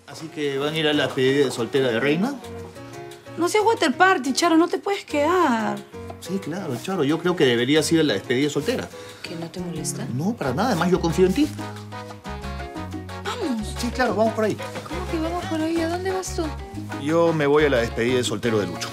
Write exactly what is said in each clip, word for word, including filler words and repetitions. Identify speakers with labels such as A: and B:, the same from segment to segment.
A: Así que van a ir a la despedida de soltera de Reina.
B: No seas water party, Charo, no te puedes quedar.
A: Sí, claro, Charo. Yo creo que deberías ir a la despedida de soltera.
B: ¿Que no te molesta?
A: No, para nada. Además, yo confío en ti.
B: Vamos.
A: Sí, claro, vamos por ahí.
B: ¿Cómo que vamos por ahí? ¿A dónde vas tú?
A: Yo me voy a la despedida de soltero de Lucho.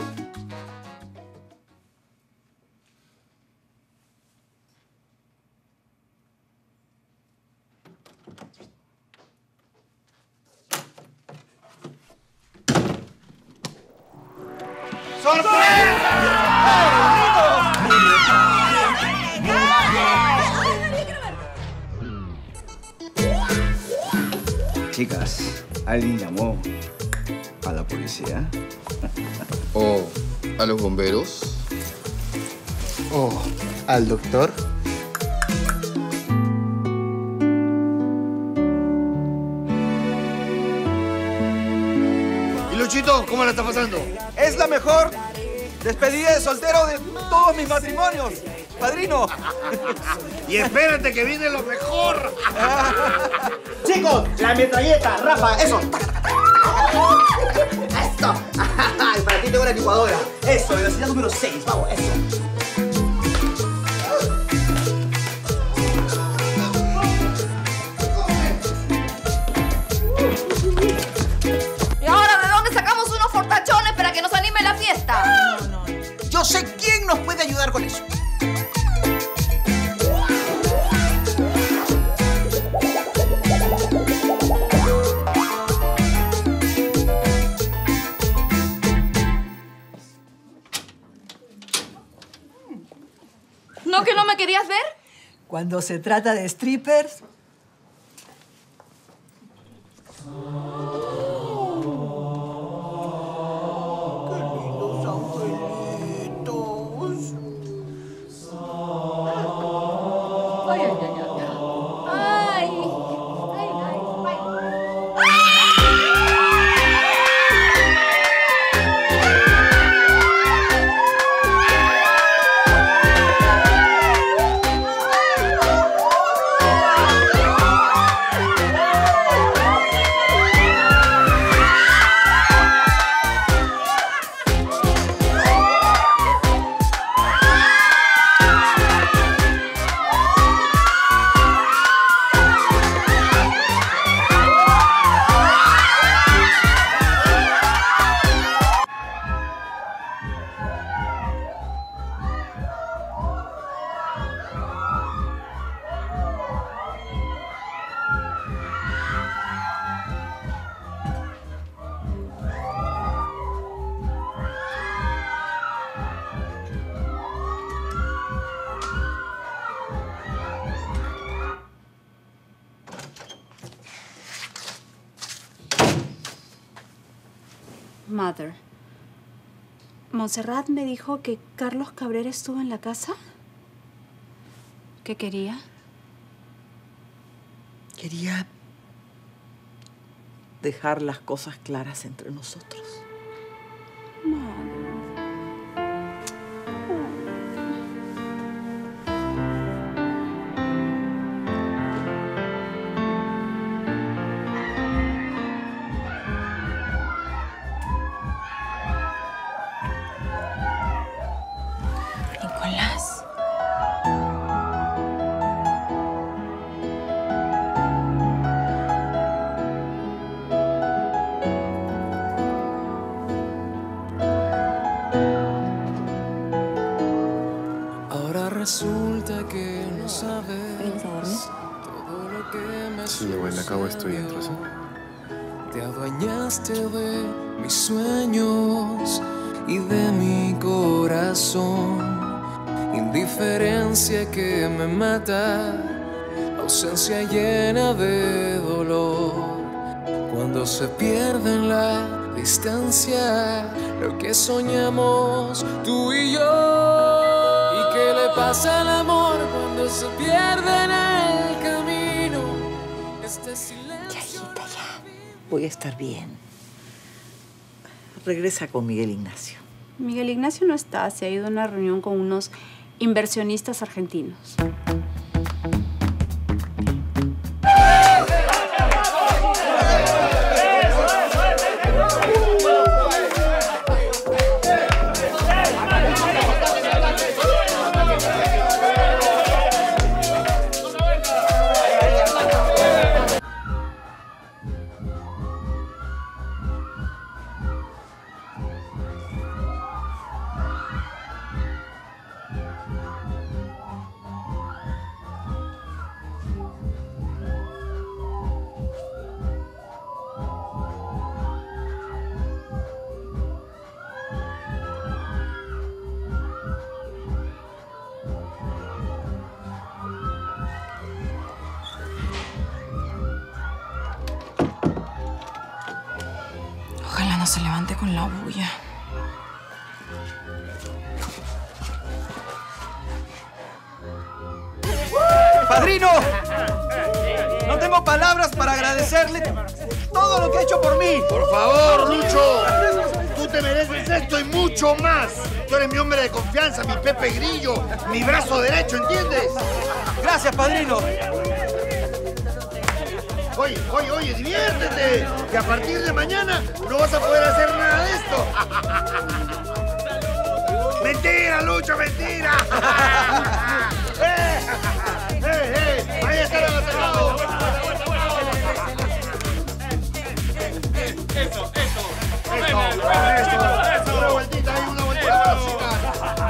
C: Chicas, ¿alguien llamó a la policía?
D: ¿O a los bomberos?
A: ¿O al doctor?
D: ¿Y Luchito, cómo la está pasando?
E: Es la mejor despedida de soltero de todos mis matrimonios, padrino.
D: Y espérate que viene lo mejor.
F: Chicos, la metralleta, Rafa, eso. Esto. Para ti tengo la licuadora. Eso, velocidad número seis, vamos, eso.
G: ¿Y ahora de dónde sacamos unos fortachones para que nos anime la fiesta?
F: No, no, no. Yo sé quién nos puede ayudar con eso.
G: ¿No que no me querías ver?
H: Cuando se trata de strippers...
G: Ay, ay, ay, ay. Ay. Ay, ay, ay.
B: Mother, Montserrat me dijo que Carlos Cabrera estuvo en la casa. ¿Qué quería?
H: Quería dejar las cosas claras entre nosotros.
B: Mother. Nicolás.
I: Ahora resulta que no sabes todo lo que me
D: Sí, bueno, acabo estoy dentro, ¿sí?
I: Te adueñaste de mis sueños y de mi corazón. Indiferencia que me mata, ausencia llena de dolor. Cuando se pierde en la distancia lo que soñamos tú y yo. ¿Y qué le pasa al amor cuando se pierde en el camino? Este silencio.
H: Ya, hijita, ya. Voy a estar bien. Regresa con Miguel Ignacio.
B: Miguel Ignacio no está, se ha ido a una reunión con unos inversionistas argentinos. Ojalá no se levante con la bulla.
E: ¡Padrino! No tengo palabras para agradecerle todo lo que ha hecho por mí.
D: Por favor, Lucho. Tú te mereces esto y mucho más. Tú eres mi hombre de confianza, mi Pepe Grillo, mi brazo derecho, ¿entiendes?
E: Gracias, padrino.
D: Oye, oye, oye, diviértete. Que a partir de mañana no vas a poder hacer nada de esto. ¡Mentira, Lucho, mentira! ¡Eh! ¡Eh, eh! ¡Ahí está el atrasado!
J: Eso, eso.
D: Eso, eso. Una vueltita ahí, una vueltita para las chicas.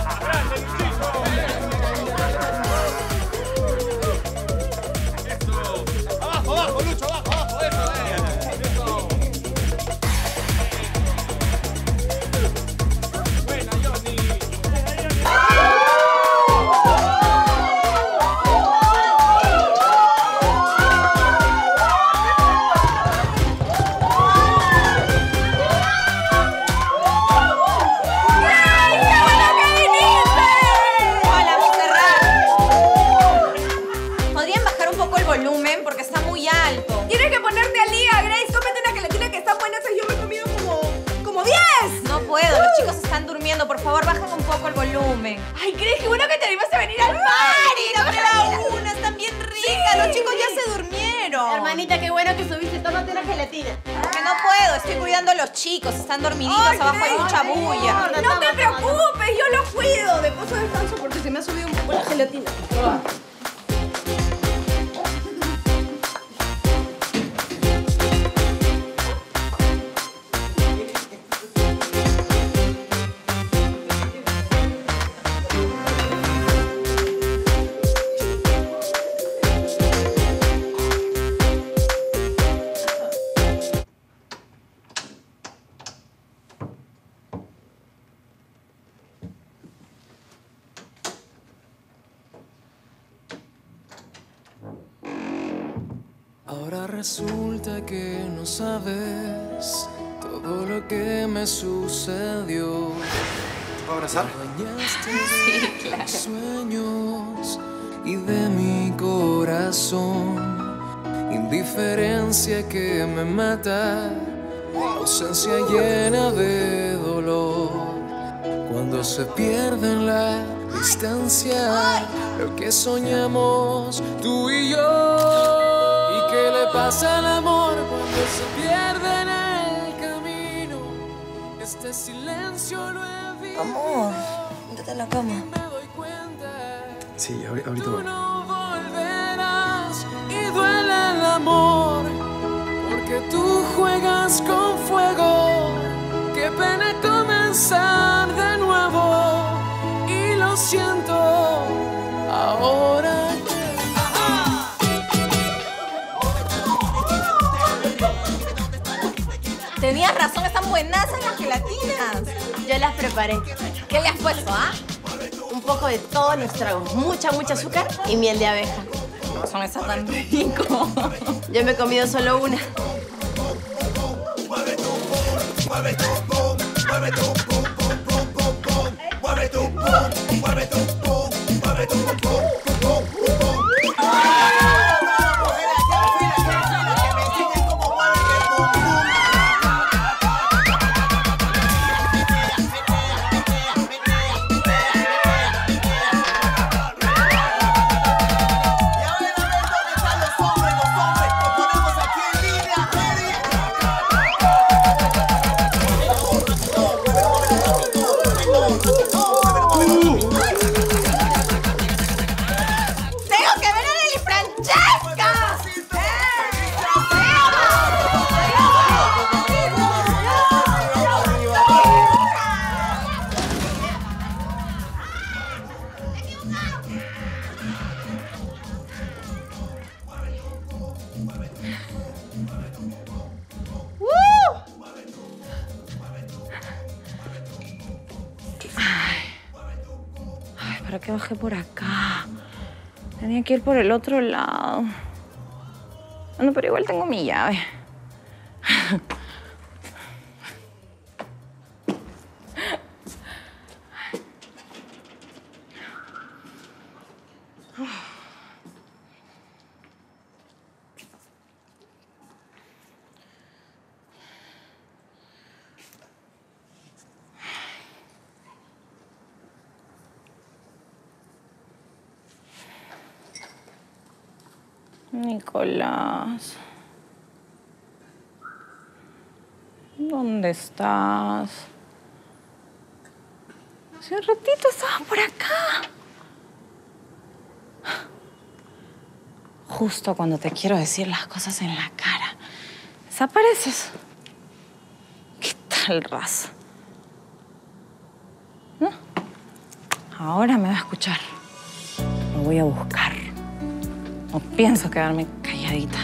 J: Abajo, abajo, Lucho, abajo, abajo. Eso, eh. Eso. Buena, Johnny.
K: Por favor, bajen un poco el volumen.
G: Ay, ¿crees que bueno que te animaste a venir al party?
K: ¡No queda una! Están bien ricas. Sí. Los chicos ya se durmieron.
G: Hermanita, qué bueno que subiste. Tómate una gelatina.
K: Que no puedo. Estoy cuidando a los chicos. Están dormiditos. Ay, abajo hay mucha bulla.
G: No, no, no te preocupes. Yo los cuido. De paso descanso porque se me ha subido un poco la gelatina.
I: Ahora resulta que no sabes todo lo que me sucedió.
E: ¿Te puedo abrazar?
I: Sí, claro. Sueños y de mi corazón, indiferencia que me mata, ausencia llena de dolor. Cuando se pierde en la distancia lo que soñamos tú y yo. ¿Qué le pasa al amor cuando se pierde en el camino? Este silencio lo he vivido.
K: Amor, métete en la cama.
I: Me doy cuenta.
E: Sí, ahorita voy.
I: Tú no volverás y duele el amor porque tú juegas con fuego. Qué pena comenzar de nuevo y lo siento ahora.
K: Tenías razón, están buenazas las gelatinas.
G: Yo las preparé.
K: ¿Qué le has puesto, ah?
G: Un poco de todos los tragos. Mucha, mucha azúcar y miel de abeja.
K: No son esas tan rico.
G: Yo me he comido solo una.
B: ¿Para qué bajé por acá? Tenía que ir por el otro lado. Bueno, pero igual tengo mi llave.
L: Nicolás. ¿Dónde estás? Hace un ratito estabas por acá. Justo cuando te quiero decir las cosas en la cara, desapareces. ¿Qué tal, raza? ¿No? Ahora me va a escuchar. Lo voy a buscar. No pienso quedarme calladita.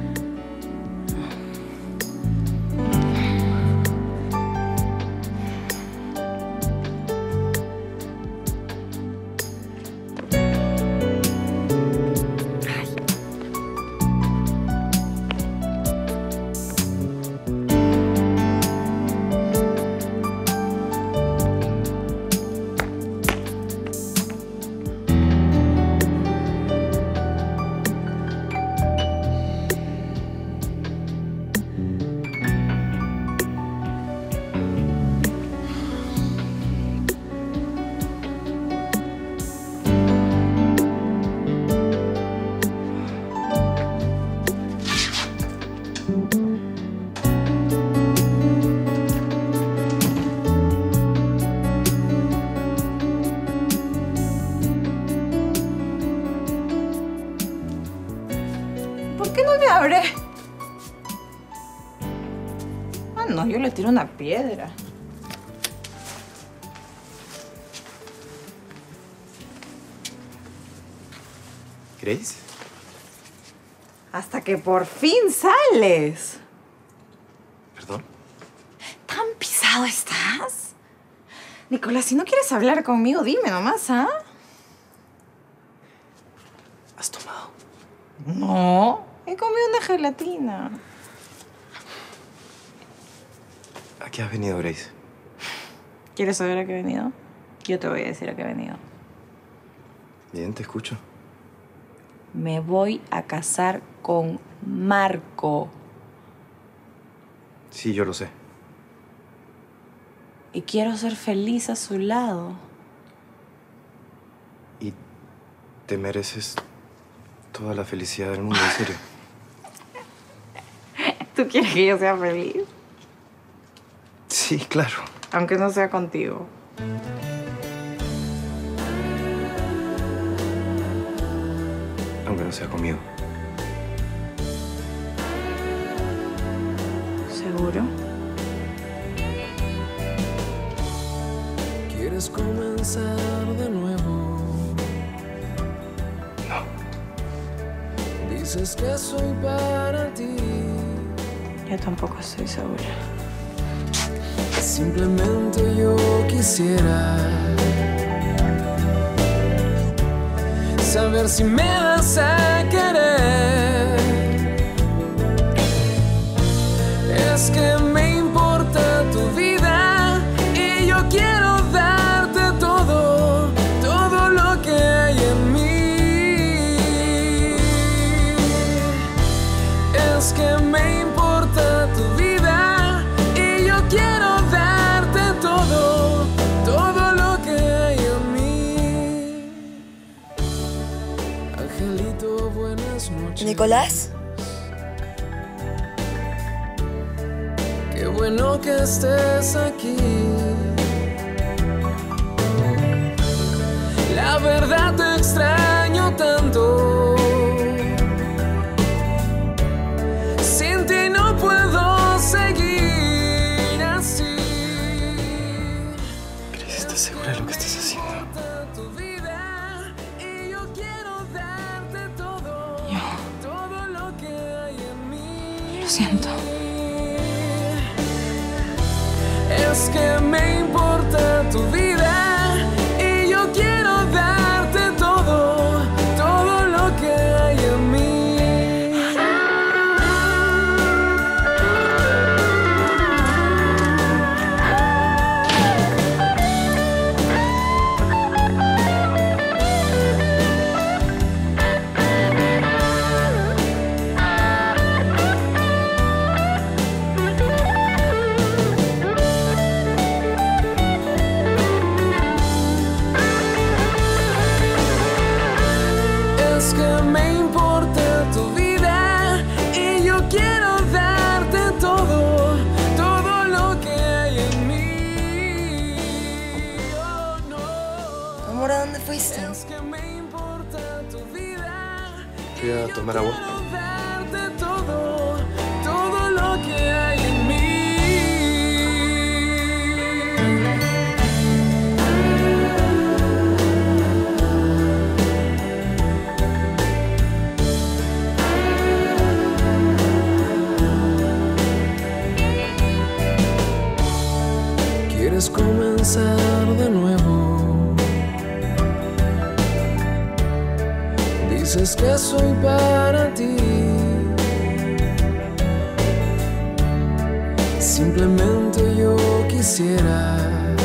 L: ¿Por qué no me abre? Ah, no, yo le tiro una piedra.
C: ¿Grace?
L: Hasta que por fin sales.
C: ¿Perdón?
L: ¿Tan pisado estás? Nicolás, si no quieres hablar conmigo, dime nomás, ¿ah?
C: ¿Has tomado?
L: No, he comido una gelatina.
C: ¿A qué has venido, Grace?
L: ¿Quieres saber a qué he venido? Yo te voy a decir a qué he venido.
C: Bien, te escucho.
L: Me voy a casar con Marco.
C: Sí, yo lo sé.
L: Y quiero ser feliz a su lado.
C: Y te mereces toda la felicidad del mundo, en serio.
L: ¿Tú quieres que yo sea feliz?
C: Sí, claro.
L: Aunque no sea contigo.
C: Aunque no sea conmigo.
L: ¿Seguro?
I: ¿Quieres comenzar de nuevo?
C: No.
I: Dices que soy para ti.
L: Yo tampoco estoy segura.
I: Simplemente yo quisiera saber si me vas a querer. Es que me importa tu vida y yo quiero darte todo, todo lo que hay en mí. Es que me importa tu vida y yo quiero darte todo, todo lo que hay en mí. Angelito, buenas noches.
M: ¿Nicolás?
I: Qué bueno que estés aquí. La verdad te extraño tanto. Sin ti no puedo seguir así.
C: Grace, ¿estás segura de lo que estás haciendo?
L: Lo siento.
I: Es que me importa tu vida y yo quiero darte todo, todo lo que hay en mí.
C: fui a tomar agua.
I: Darte todo, todo lo que hay en mí. Quieres comenzar de nuevo. Dices que soy para ti. Simplemente yo quisiera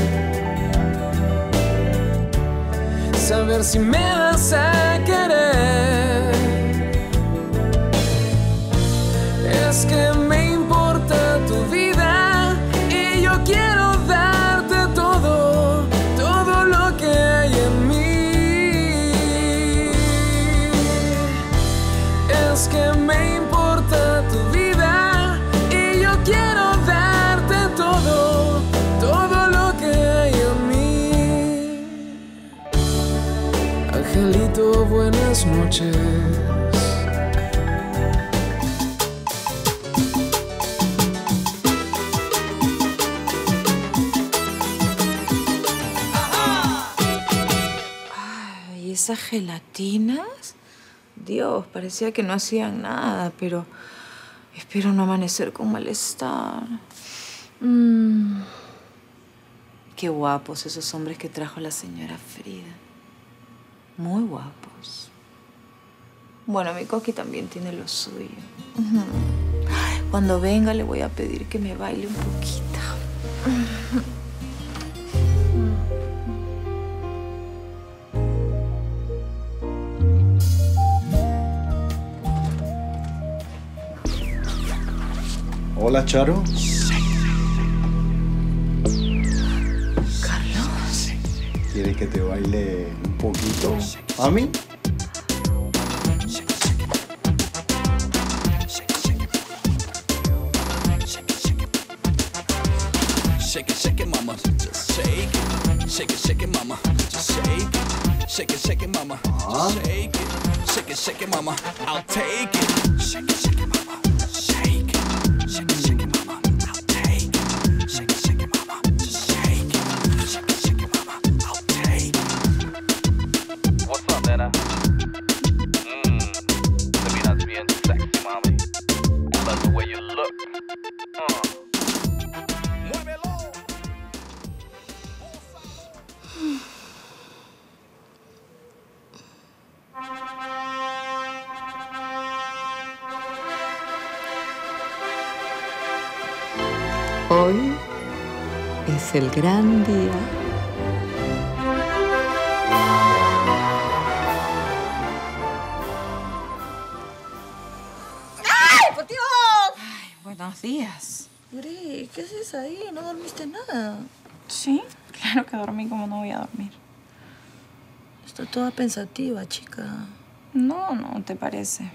I: saber si me vas a querer. Es que me importa tu vida y yo quiero darte todo, todo lo que hay en mí. Es que me importa tu vida y yo quiero darte todo, todo lo que hay en mí. Angelito, buenas noches.
L: Ay, esas gelatinas. Dios, parecía que no hacían nada, pero espero no amanecer con malestar. Mm. Qué guapos esos hombres que trajo la señora Frida. Muy guapos. Bueno, mi Coqui también tiene lo suyo. Ujú. Cuando venga le voy a pedir que me baile un poquito.
A: Hola, Charo.
L: Carlos.
A: ¿Quieres que te baile un poquito? ¿A mí?
M: Shake it, shake it, mama, just shake it. Shake it, shake it, mama, just shake it. Shake it, shake it, mama, just shake it. Shake it, shake it, mama, I'll take it. Shake it, shake it, mama, shake it. Shake it, shake it, mama, I'll take it. Shake it, shake it, mama, just shake it. Shake it, shake it, mama, I'll take it.
N: What's up, nena? Mmm, te miras bien sexy, mami. I love the way you look. Uh.
H: Hoy es el gran día.
L: ¡Ay, por Dios! Ay, buenos días.
H: Uri, ¿qué haces ahí? No dormiste nada.
L: Sí, claro que dormí, como no voy a dormir.
H: Está toda pensativa, chica.
L: No, no, ¿te parece?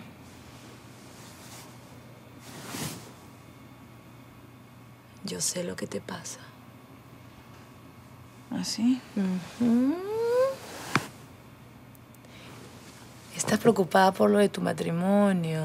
H: Yo sé lo que te pasa.
L: ¿Ah, sí?
H: Uh-huh. Estás preocupada por lo de tu matrimonio.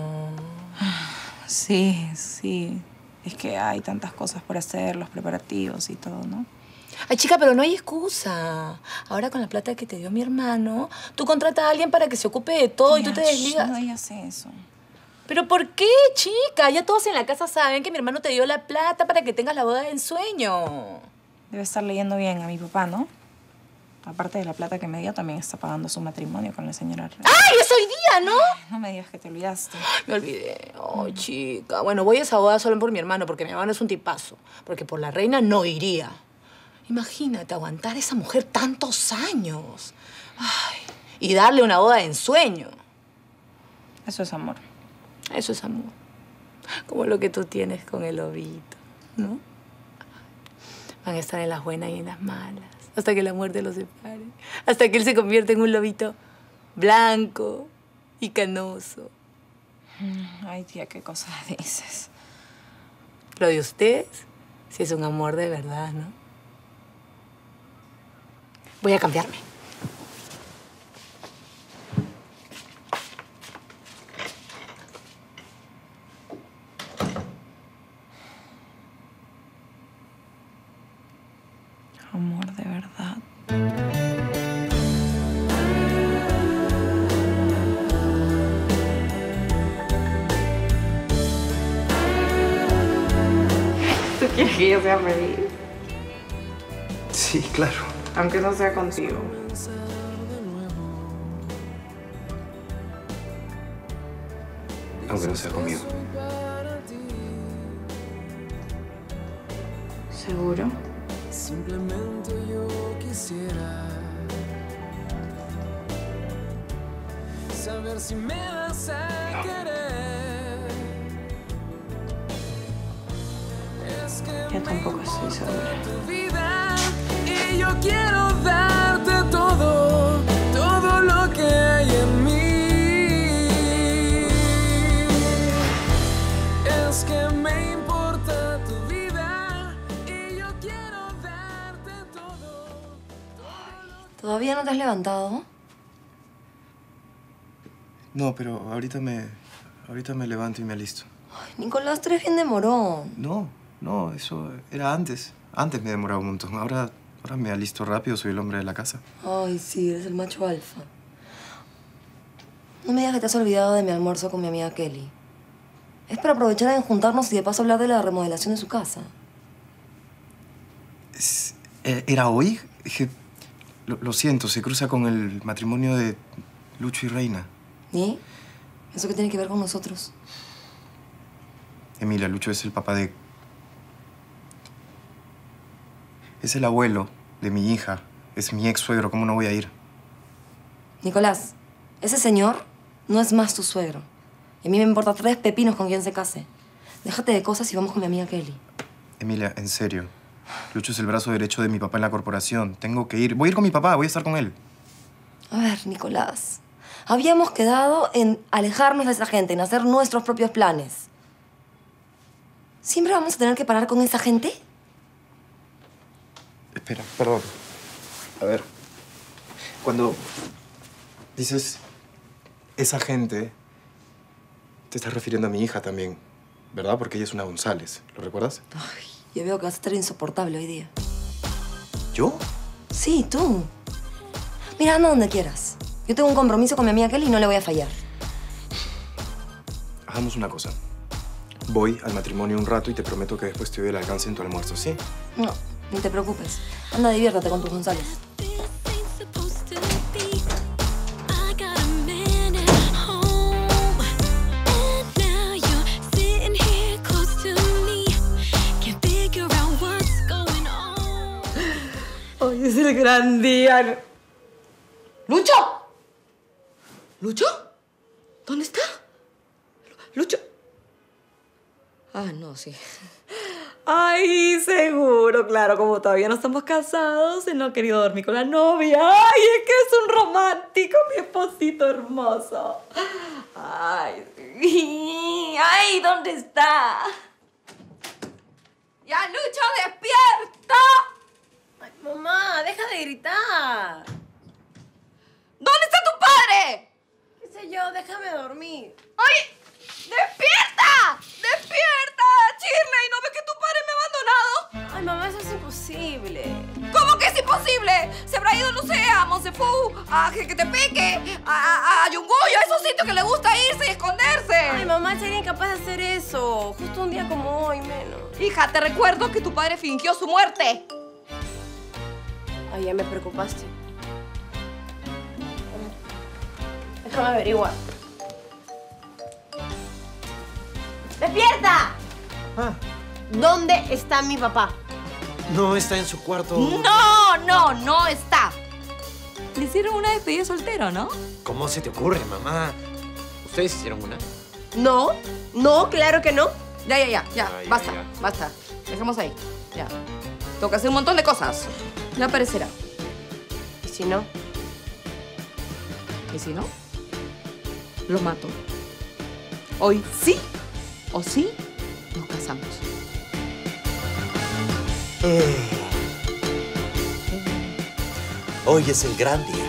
L: Sí, sí. Es que hay tantas cosas por hacer, los preparativos y todo, ¿no?
H: Ay, chica, pero no hay excusa. Ahora con la plata que te dio mi hermano, tú contratas a alguien para que se ocupe de todo
L: Tía,
H: y tú te desligas.
L: No digas eso.
H: ¿Pero por qué, chica? Ya todos en la casa saben que mi hermano te dio la plata para que tengas la boda de ensueño.
L: Debe estar leyendo bien a mi papá, ¿no? Aparte de la plata que me dio, también está pagando su matrimonio con la señora Rey.
H: ¡Ay, es hoy día, ¿no!
L: Ay, no me digas que te olvidaste.
H: Me olvidé. Ay, chica. Bueno, voy a esa boda solo por mi hermano, porque mi hermano es un tipazo. Porque por la reina no iría. Imagínate aguantar a esa mujer tantos años. Ay, y darle una boda de ensueño.
L: Eso es amor.
H: Eso es amor. Como lo que tú tienes con el lobito, ¿no? Van a estar en las buenas y en las malas. Hasta que la muerte los separe. Hasta que él se convierta en un lobito blanco y canoso.
L: Ay, tía, qué cosas dices.
H: Lo de ustedes sí es un amor de verdad, ¿no? Voy a cambiarme.
L: amor de verdad. ¿Tú quieres que yo sea feliz?
C: Sí, claro.
L: Aunque no sea contigo.
C: Aunque no sea conmigo.
L: ¿Seguro?
I: Simplemente yo quisiera saber si me vas a querer. Es que
L: Yo tampoco estoy segura.
I: tu vida y yo quiero darte todo, todo lo que hay en mí. Es que me importa tu vida y yo quiero darte todo.
O: ¿Todavía no te has levantado?
C: No, pero ahorita me... Ahorita me levanto y me alisto.
O: Ay, Nicolás, tú eres bien demorón.
C: No, no, eso era antes. Antes me demoraba un montón. Ahora, ahora me alisto rápido, soy el hombre de la casa.
O: Ay, sí, eres el macho alfa. No me digas que te has olvidado de mi almuerzo con mi amiga Kelly. Es para aprovechar en juntarnos y de paso hablar de la remodelación de su casa.
C: Es- eh, ¿Era hoy? Es que, lo, lo siento, se cruza con el matrimonio de Lucho y Reina.
O: ¿Y? ¿Eso qué tiene que ver con nosotros?
C: Emilia, Lucho es el papá de... Es el abuelo de mi hija. Es mi ex suegro. ¿Cómo no voy a ir?
O: Nicolás, ese señor no es más tu suegro. Y a mí me importa tres pepinos con quién se case. Déjate de cosas y vamos con mi amiga Kelly.
C: Emilia, en serio. Lucho es el brazo derecho de mi papá en la corporación. Tengo que ir. Voy a ir con mi papá. Voy a estar con él.
O: A ver, Nicolás. Habíamos quedado en alejarnos de esa gente, en hacer nuestros propios planes. ¿Siempre vamos a tener que parar con esa gente?
C: Espera, perdón. A ver. Cuando dices esa gente, te estás refiriendo a mi hija también, ¿verdad? Porque ella es una González. ¿Lo recuerdas?
O: Ay, yo veo que vas a estar insoportable hoy día.
C: ¿Yo?
O: Sí, tú. Mira, anda donde quieras. Yo tengo un compromiso con mi amiga Kelly y no le voy a fallar.
C: Hagamos una cosa. Voy al matrimonio un rato y te prometo que después te doy el alcance en tu almuerzo, ¿sí?
O: No, ni te preocupes. Anda, diviértate con tus González.
L: Hoy es el gran día.
O: ¡Lucho! ¿Lucho? ¿Dónde está? ¿Lucho? Ah, no, sí.
L: Ay, seguro, claro, como todavía no estamos casados, él no ha querido dormir con la novia. Ay, es que es un romántico, mi esposito hermoso. Ay, sí. Ay, ¿dónde está?
K: ¡Ya, Lucho, despierta!
L: Ay, mamá, deja de gritar.
K: ¿Dónde está tu padre?
L: ¿Qué sé yo? Déjame dormir.
K: ¡Oye! ¡Despierta! ¡Despierta! ¡Shirley! ¿No ves que tu padre me ha abandonado?
L: Ay, mamá, eso es imposible.
K: ¿Cómo que es imposible? Se habrá ido, no sé, a Monsefú, a Jequetepeque, a, a, a Yunguyo, a esos sitios que le gusta irse y esconderse.
L: Ay, mamá, sería incapaz de hacer eso. Justo un día como hoy, menos.
K: Hija, te recuerdo que tu padre fingió su muerte.
L: Ay, ya me preocupaste. Déjame averiguar. ¡Despierta!
P: Ah,
L: ¿Dónde está mi papá?
P: no está en su cuarto.
K: No, no, no está. Le hicieron una despedida soltero, ¿no?
P: ¿Cómo se te ocurre, mamá? ¿Ustedes hicieron una?
K: No, no, claro que no. Ya, ya, ya, ya,
P: Ah, ya,
K: basta,
P: ya.
K: basta. Dejemos ahí, ya. Tengo que hacer un montón de cosas. Ya aparecerá.
L: ¿Y si no?
K: ¿Y si no? Lo mato. Hoy sí o sí nos casamos.
Q: Hoy es el gran día.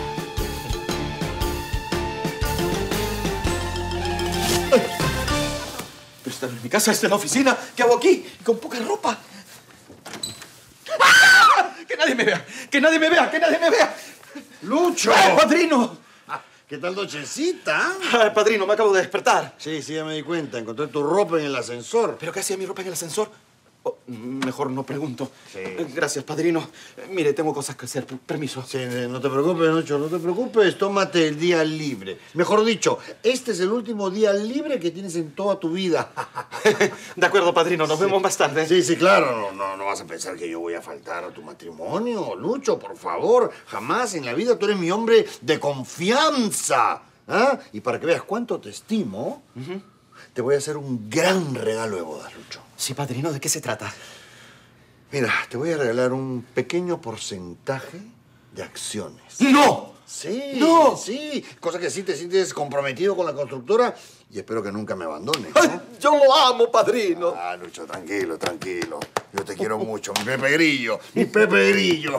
P: Pero esta no es mi casa, esta es la oficina. ¿Qué hago aquí? Con poca ropa.
D: ¡Ah! ¡Que
E: nadie me vea, que nadie me vea, que nadie me vea.
D: ¡Lucho!
E: ¡Ay, padrino!
D: ¿Qué tal nochecita?
E: Ay, padrino, me acabo de despertar.
D: Sí, sí, ya me di cuenta. Encontré tu ropa en el ascensor.
E: ¿Pero qué hacía mi ropa en el ascensor? Oh, mejor no pregunto. Sí. Gracias, padrino. Mire, tengo cosas que hacer. Permiso.
D: Sí, no te preocupes, Lucho, no te preocupes. Tómate el día libre. Mejor dicho, este es el último día libre que tienes en toda tu vida.
E: De acuerdo, padrino. Nos sí. vemos más tarde.
D: Sí, sí, claro. No, no, no vas a pensar que yo voy a faltar a tu matrimonio, Lucho, por favor. Jamás en la vida. Tú eres mi hombre de confianza. ¿Ah? Y para que veas cuánto te estimo, uh-huh. te voy a hacer un gran regalo de bodas, Lucho.
E: Sí, padrino, ¿de qué se trata?
D: Mira, te voy a regalar un pequeño porcentaje de acciones.
E: ¡No!
D: Sí,
E: ¡No!
D: sí. Cosa que sí te sientes comprometido con la constructora y espero que nunca me abandones, ¿no?
E: Ay, yo lo amo, padrino.
D: Ah, Lucho, tranquilo, tranquilo. Yo te quiero mucho, mi Pepe Grillo, mi Pepe Grillo.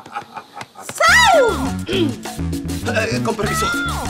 E: ¡Sau! eh, con permiso.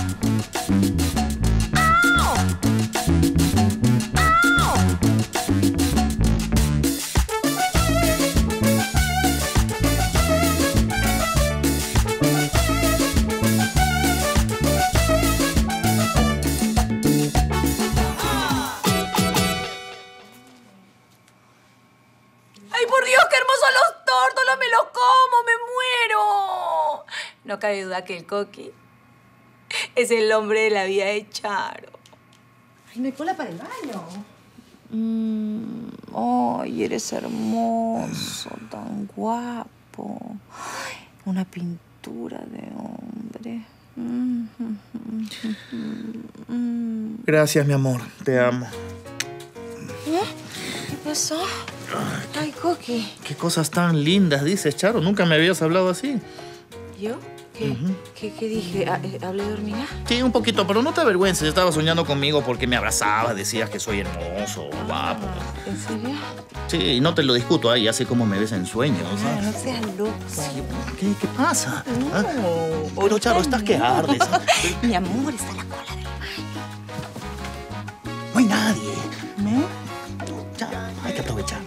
H: No cabe duda que el Coqui es el hombre de la vida de Charo.
G: Ay, no hay cola para el baño.
L: Mm, ay, eres hermoso, tan guapo. Ay, una pintura de hombre. Mm, mm, mm, mm.
E: Gracias, mi amor. Te amo.
L: ¿Eh? ¿Qué pasó? Ay, Coqui.
Q: Qué cosas tan lindas dices, Charo. Nunca me habías hablado así.
L: ¿Yo? ¿Qué, uh-huh. ¿Qué, qué dije? ¿Hablé de hormiga?
Q: Sí, un poquito, pero no te avergüences. Estabas soñando conmigo porque me abrazabas, decías que soy hermoso, guapo.
L: ¿En serio?
Q: Sí, no te lo discuto, ¿eh? Ya sé cómo me ves en sueños.
L: Ah, no seas loco.
Q: Sí, ¿qué, ¿Qué pasa?
L: No.
Q: ¿Ah? Pero, Charo, estás que ardes.
L: Mi amor, está la cola del baño.
Q: No hay nadie.
L: ¿No?
Q: Ya, hay que aprovechar.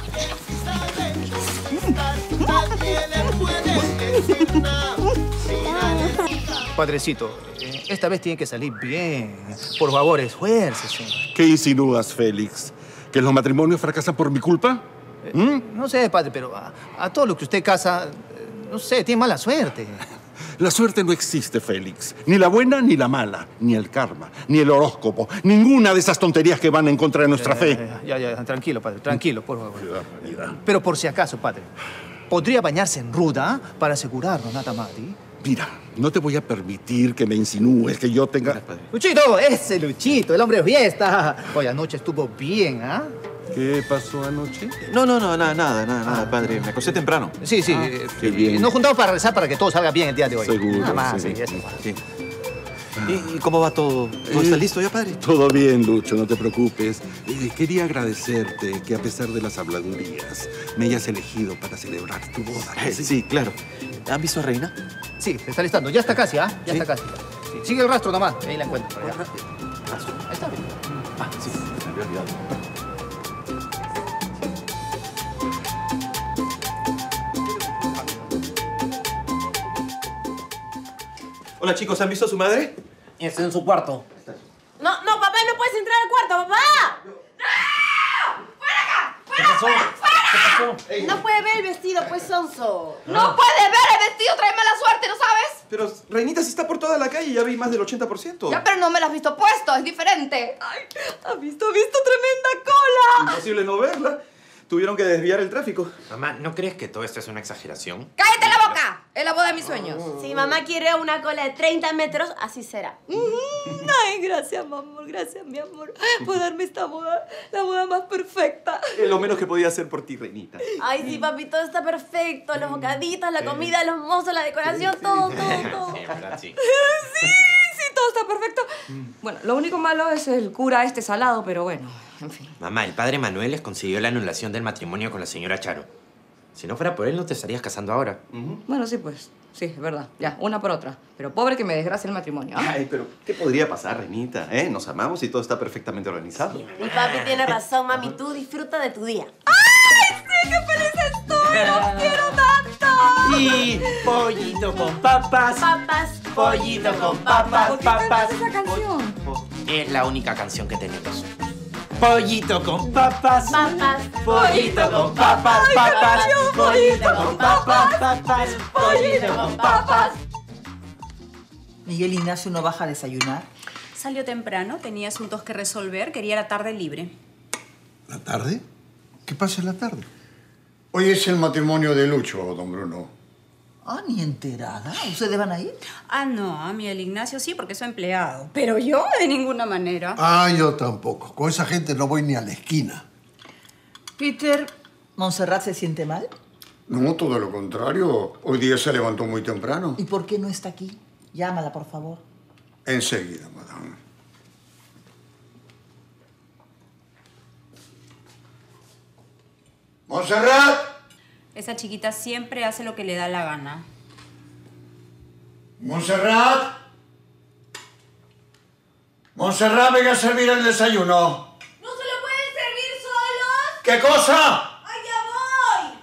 E: Padrecito, esta vez tiene que salir bien. Por favor, esfuércese.
R: ¿Qué insinúas, Félix? ¿Que los matrimonios fracasan por mi culpa? ¿Mm?
E: Eh, no sé, padre, pero a, a todo lo que usted casa, no sé, tiene mala suerte.
R: La suerte no existe, Félix. Ni la buena ni la mala. Ni el karma, ni el horóscopo. Ninguna de esas tonterías que van en contra de nuestra
E: eh,
R: fe.
E: Ya, ya, ya, tranquilo, padre, tranquilo, por favor.
R: Mira, mira.
E: Pero por si acaso, padre, ¿podría bañarse en ruda para asegurarnos, nada más? ¿Sí?
R: Mira, no te voy a permitir que me insinúes que yo tenga...
E: Luchito, ese Luchito, el hombre de fiesta. Hoy anoche estuvo bien, ¿ah?
R: ¿Qué pasó anoche?
P: No, no, no, nada, nada, nada, nada, padre. Me acosté temprano.
E: Sí, sí.
R: Ah,
E: eh,
R: qué bien.
E: Nos juntamos para rezar para que todo salga bien el día de hoy.
R: Seguro.
E: Nada más, sí,
R: sí,
E: eso.
P: Sí. ¿Y, ¿Y cómo va todo? ¿Todo
R: Eh,
P: está listo ya, padre?
R: Todo bien, Lucho, no te preocupes. Eh, quería agradecerte que a pesar de las habladurías me hayas elegido para celebrar tu boda.
P: Eh, sí, claro. ¿Han visto a Reina?
E: Sí, se está listando. Ya está casi, ¿ah? ¿eh? Ya
P: ¿Sí?
E: está casi. Sí. Sigue el rastro nomás. Ahí la encuentro. Por allá. Ahí está.
P: Ah, sí, me había olvidado. Hola, chicos, ¿han visto a su madre?
F: Está en su cuarto.
G: No, no, papá, no puedes entrar al cuarto, papá. ¡No! ¡Fuera acá! ¡Fuera, fuera, fuera! ¿Qué pasó? No puede ver el vestido, pues, sonso.
K: No puede ver el vestido, trae mala suerte, ¿no sabes?
P: Pero Reinita sí está por toda la calle, ya vi más del ochenta por ciento.
K: Ya, pero no me lo has visto puesto, es diferente. Ay, ¿has visto, has visto tremenda cola?
P: Imposible no verla. Tuvieron que desviar el tráfico.
F: Mamá, ¿no crees que todo esto es una exageración?
K: ¡Cállate la boca! Es la boda de mis sueños.
G: Si mamá quiere una cola de treinta metros, así será.
K: Mm, ay, gracias, mi amor, gracias, mi amor, por darme esta boda, la boda más perfecta.
P: Es lo menos que podía hacer por ti, Reinita.
G: Ay, sí, papi, todo está perfecto. Los bocaditos, la comida, los mozos, la decoración, todo, todo, todo.
F: Sí, ¿verdad? Sí.
K: Sí, sí, todo está perfecto. Bueno, lo único malo es el cura este salado, pero bueno, en fin.
F: Mamá, el padre Manuel les consiguió la anulación del matrimonio con la señora Charo. Si no fuera por él, no te estarías casando ahora.
K: Uh-huh. Bueno, sí, pues. Sí, es verdad. Ya, una por otra. Pero pobre que me desgracie el matrimonio. ¿eh?
P: Ay, pero ¿qué podría pasar, Reinita? ¿Eh? Nos amamos y todo está perfectamente organizado.
G: Sí, mi papi tiene razón, mami. Tú disfruta de tu día.
K: ¡Ay, sí! ¡Qué feliz estoy! ¡Los quiero tanto!
F: Sí, pollito con papas.
B: Papas.
F: Pollito con papas,
K: ¿Por qué
F: papas.
K: cantas esa canción?
F: Es la única canción que tenemos. Pollito con papas.
B: Papas.
F: Pollito con papas, papas. Pollito con papas, papas. Pollito con papas.
S: Miguel Ignacio no baja a desayunar.
B: Salió temprano, tenía asuntos que resolver, quería la tarde libre.
T: ¿La tarde? ¿Qué pasa en la tarde?
D: Hoy es el matrimonio de Lucho, don Bruno.
S: Ah, ni enterada. ¿Ustedes van a ir?
B: Ah, no, a mí el Ignacio sí, porque es su empleado. Pero yo de ninguna manera.
T: Ah, yo tampoco. Con esa gente no voy ni a la esquina.
S: Peter, ¿Montserrat se siente mal?
D: No, todo lo contrario. Hoy día se levantó muy temprano.
S: ¿Y por qué no está aquí? Llámala, por favor.
D: Enseguida, madame. ¡Montserrat!
B: Esa chiquita siempre hace lo que le da la gana.
D: ¡Montserrat! ¡Montserrat, venga a servir el desayuno!
K: ¿No se lo pueden servir solos?
D: ¿Qué cosa?
K: ¡Ay, ya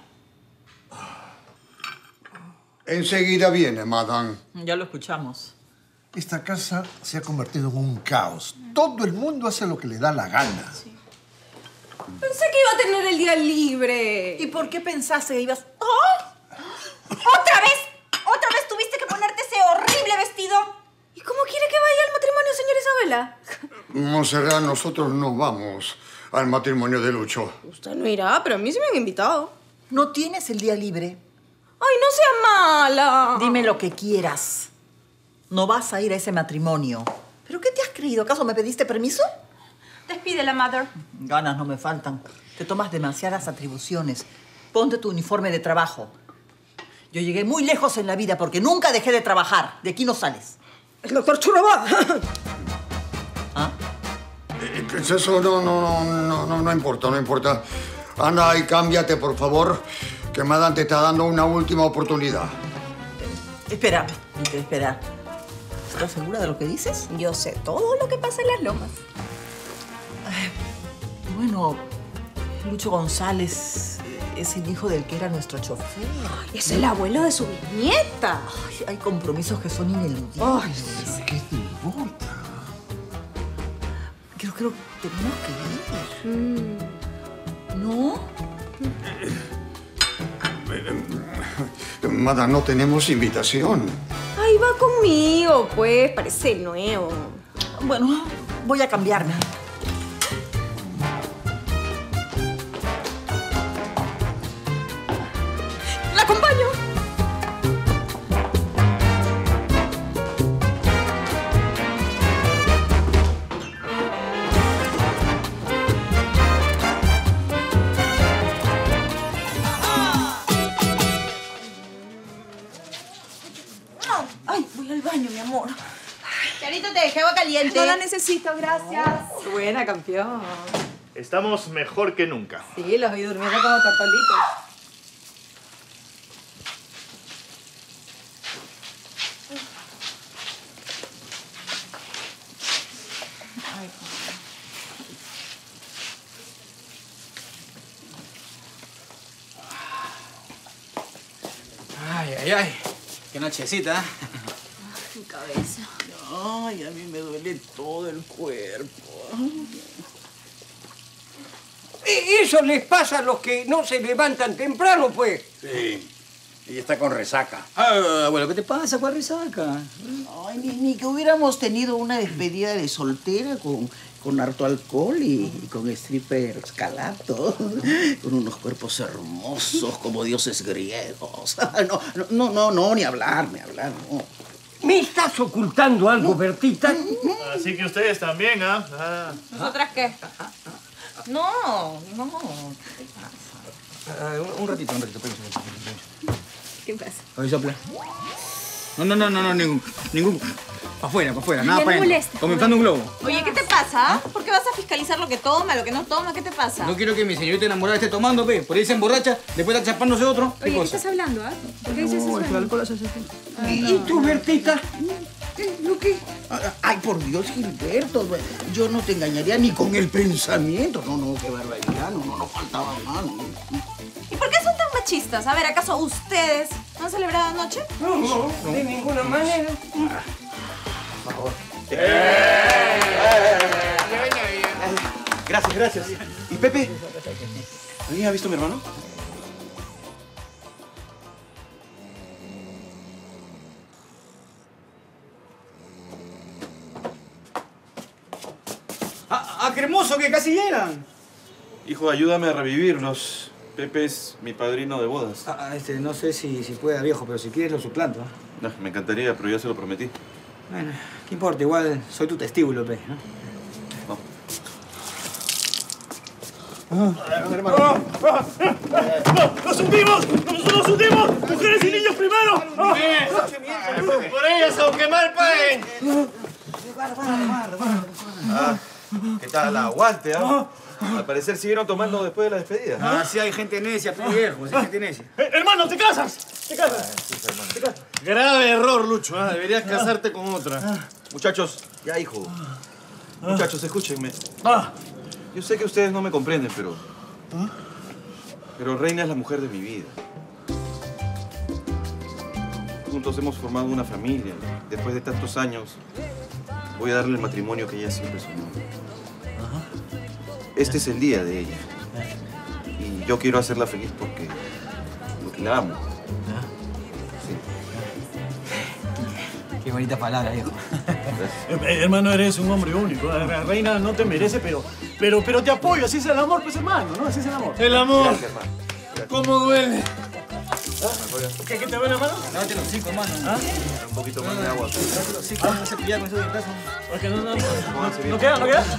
K: voy!
D: Enseguida viene, madame.
S: Ya lo escuchamos.
T: Esta casa se ha convertido en un caos. Todo el mundo hace lo que le da la gana.
G: Pensé que iba a tener el día libre.
S: ¿Y por qué pensaste que ibas...?
G: ¡Oh! ¿Otra vez? ¿Otra vez tuviste que ponerte ese horrible vestido? ¿Y cómo quiere que vaya al matrimonio, señora Isabela?
D: Montserrat, nosotros no vamos al matrimonio de Lucho.
G: Usted no irá, pero a mí sí me han invitado.
S: ¿No tienes el día libre?
G: ¡Ay, no sea mala!
S: Dime lo que quieras. No vas a ir a ese matrimonio. ¿Pero qué te has creído? ¿Acaso me pediste permiso?
B: Despídela, mother.
S: Ganas no me faltan. Te tomas demasiadas atribuciones. Ponte tu uniforme de trabajo. Yo llegué muy lejos en la vida porque nunca dejé de trabajar. De aquí no sales.
G: El doctor Churroba.
S: ¿Ah?
D: Eh, Eso no, no, no, no, no, no importa, no importa. Anda y cámbiate, por favor, que Madame te está dando una última oportunidad.
S: Espera, espera. ¿Estás segura de lo que dices?
G: Yo sé todo lo que pasa en las lomas.
S: Bueno, Lucho González es el hijo del que era nuestro chofer.
G: Ay, es el abuelo de su bisnieta.
S: Ay, hay compromisos que son ineludibles.
G: Ay,
T: ¿Pero qué te importa?
S: Creo que tenemos que ir. Mm. ¿No?
D: Madame, no tenemos invitación.
G: Ay, va conmigo, pues. Parece el nuevo.
S: Bueno, voy a cambiarme.
G: ¡La acompaño!
S: Ay, voy al baño, mi amor.
G: Charito, te dejé agua caliente.
B: No la necesito, gracias.
G: Buena, campeón.
Q: Estamos mejor que nunca.
G: Sí, los vi durmiendo como tortolitos.
E: Ay, ay, ay. Qué nochecita, ¿eh?
B: Mi cabeza.
E: Ay, a mí me duele todo el cuerpo.
U: Eso les pasa a los que no se levantan temprano, pues.
V: Sí. Y está con resaca.
E: Ah, bueno, ¿qué te pasa? ¿Cuál resaca?
S: Ay, ni, ni que hubiéramos tenido una despedida de soltera con, con harto alcohol y, y con strippers calatos, con unos cuerpos hermosos como dioses griegos. No, no, no, no, no, ni hablar, ni hablar, no.
U: ¿Me estás ocultando algo, Bertita?
Q: Así que ustedes también, ¿ah? Ah.
G: ¿Nosotras qué?
S: No, no.
E: Ah, un, un ratito, un ratito. Espérense, espérense.
G: ¿Qué pasa?
E: A ver, sopla. No, no, no, no, no, ningún, ningún. Pa' afuera, pa' afuera,
G: Ya
E: nada
G: no
E: para adentro.
G: molesta.
E: Comenzando un globo.
G: Oye, ¿qué te pasa? ¿Por qué vas a fiscalizar lo que toma, lo que no toma? ¿Qué te pasa?
E: No quiero que mi señorita enamorada esté tomando, pe. Por ahí se emborracha, después está chapándose otro. ¿Qué
G: Oye, ¿qué
E: cosa?
G: estás hablando, ah? ¿Por qué dices
E: No,
G: eso?
E: el alcohol hace así.
U: ¿Y tú, Bertita?
S: ¿Lo qué? Ay, por Dios, Gilberto. Yo no te engañaría ni con el pensamiento. No, no, qué barbaridad. No, no, no faltaba más.
G: ¿Y por qué son tan machistas. A ver, ¿acaso ustedes no han celebrado anoche?
U: No, no, de ninguna manera.
C: Por favor.
E: Gracias, gracias. ¿Y Pepe? ¿Alguien ha visto a mi hermano? ¡A, a cremoso, que casi llegan!
C: Hijo, ayúdame a revivirlos. Pepe es mi padrino de bodas.
E: Ah, este, no sé si, si pueda, viejo, pero si quieres lo suplanto.
C: No, me encantaría, pero ya se lo prometí.
E: Bueno, ¿qué importa? Igual soy tu testículo, pe, ¿no?
C: No.
E: ¡Ah! ¡Ah! ¡Ah! ¡Nos hundimos! ¡Nos, nos hundimos! ¡Mujeres y niños primero! ¡Ah!
F: ¡Por ellas, aunque mal paguen!
C: Ah, ¿qué tal? Aguante, ¿ah? Al parecer siguieron tomando después de la despedida.
E: Ah, sí, hay gente necia, pe, viejo, sí hay gente necia.
F: Eh, ¡Hermano, te casas! ¡Te casas! ¿Te casas? Grave error, Lucho. ¿eh? Deberías casarte con otra.
C: Muchachos, ya, hijo. Muchachos, escúchenme.
F: Ah.
C: Yo sé que ustedes no me comprenden, pero... Pero Reina es la mujer de mi vida. Juntos hemos formado una familia. Después de tantos años, voy a darle el matrimonio que ella siempre soñó. Este es el día de ella. Y yo quiero hacerla feliz porque... porque la amo.
E: Qué bonita palabra, viejo.
F: Eh, hermano, eres un hombre único. La reina no te merece, pero, pero, pero te apoyo. Así es el amor, pues, hermano, ¿no? Así es el amor. El amor.
C: Gracias, hermano. Gracias.
F: ¿Cómo duele?
C: ¿Ah?
F: ¿Qué, qué te duele, hermano?
E: Lávate los hocico, hermano.
F: ¿Ah?
C: Un poquito más de agua.
E: Lávate los hocico, no se pillar con eso de casa.
F: Porque no, no, no, no queda, no queda.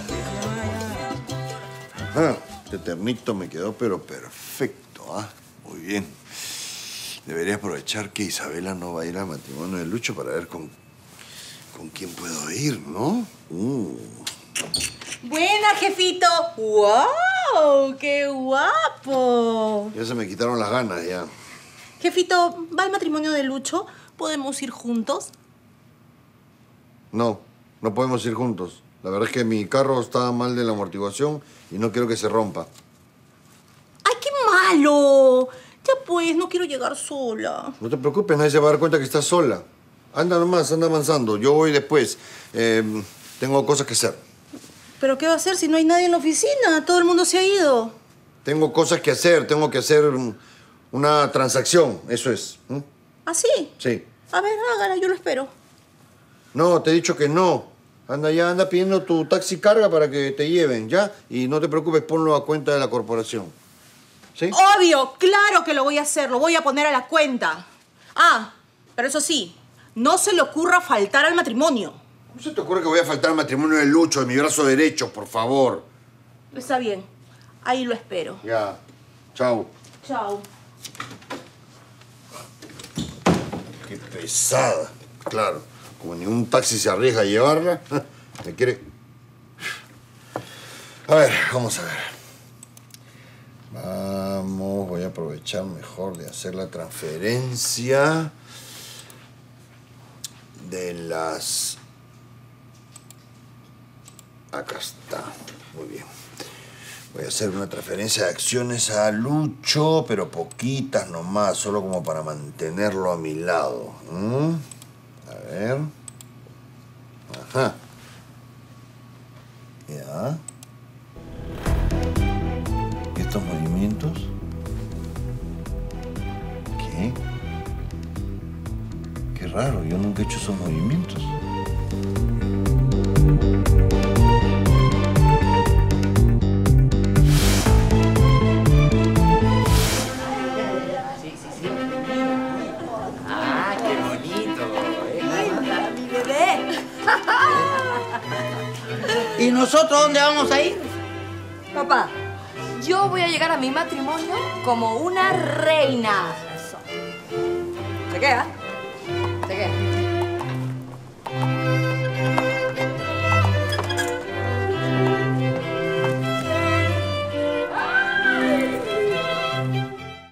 D: Ah, este ternito me quedó pero perfecto, ¿ah? Muy bien. Debería aprovechar que Isabela no va a ir al matrimonio de Lucho para ver con, con quién puedo ir, ¿no? Uh.
G: Buena, jefito. ¡Wow! ¡Qué guapo!
D: Ya se me quitaron las ganas, ya.
G: Jefito, ¿va al matrimonio de Lucho? ¿Podemos ir juntos?
D: No, no podemos ir juntos. La verdad es que mi carro está mal de la amortiguación y no quiero que se rompa.
G: ¡Ay, qué malo! Ya pues, no quiero llegar sola.
D: No te preocupes, nadie se va a dar cuenta que estás sola. Anda nomás, anda avanzando. Yo voy después. Eh, tengo cosas que hacer.
G: ¿Pero qué va a hacer si no hay nadie en la oficina? Todo el mundo se ha ido.
D: Tengo cosas que hacer. Tengo que hacer una transacción. Eso es. ¿Mm?
G: ¿Ah, sí?
D: Sí.
G: A ver, hágala, yo lo espero.
D: No, te he dicho que no. Anda ya, anda pidiendo tu taxi carga para que te lleven, ¿ya? Y no te preocupes, ponlo a cuenta de la corporación. ¿Sí?
G: Obvio, claro que lo voy a hacer. Lo voy a poner a la cuenta. Ah, pero eso sí, no se le ocurra faltar al matrimonio.
D: ¿Cómo se te ocurre que voy a faltar al matrimonio de Lucho, de mi brazo derecho, por favor?
G: Está bien. Ahí lo espero.
D: Ya. Chao.
G: Chao.
D: Qué pesada. Claro, como ningún taxi se arriesga a llevarla, me quiere... A ver, vamos a ver. Vamos, voy a aprovechar mejor de hacer la transferencia de las... Acá está. Muy bien. Voy a hacer una transferencia de acciones a Lucho, pero poquitas nomás, solo como para mantenerlo a mi lado. ¿Mm? A ver. Ajá. Ya. ¿Y estos movimientos? ¿Qué? Qué raro, yo nunca he hecho esos movimientos.
P: Ah, qué bonito.
G: Mi bebé.
S: ¿Y nosotros dónde vamos a ir?
K: Papá, yo voy a llegar a mi matrimonio como una reina. ¿Se queda? ¿Se queda?